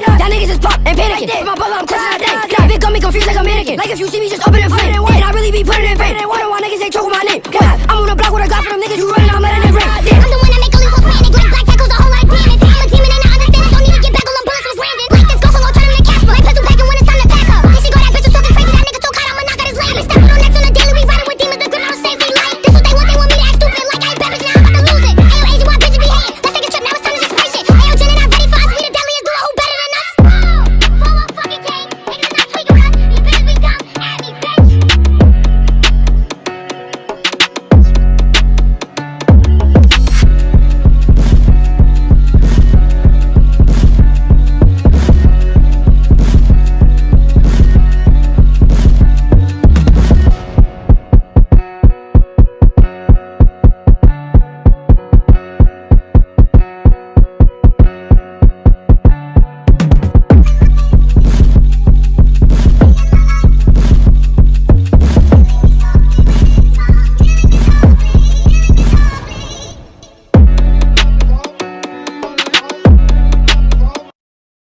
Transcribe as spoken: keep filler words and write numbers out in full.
Y'all niggas just pop and panicking. For my brother, I'm cussing all day. Bitch got me confused like a mannequin. Like if you see me just open and flip. And I really be putting in pain.